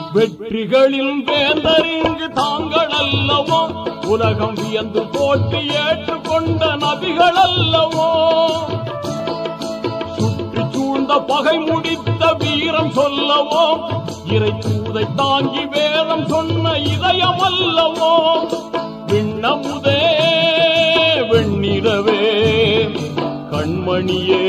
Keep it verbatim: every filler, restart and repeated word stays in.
வெற்றிகளின் வேந்தரிங்கு தாங்கள் அல்லவோ உலகம் வியந்து போட்டு ஏற்றுக்கொண்ட நபிகள் அல்லவோ சுற்றி சூழ்ந்த பகை முடித்த வீரம் சொல்லவோ இறை தூதை தாங்கி வேதம் சொன்ன இதயம் அல்லவோ விண்ணமுதே வெண்ணிலவே கண்மணியே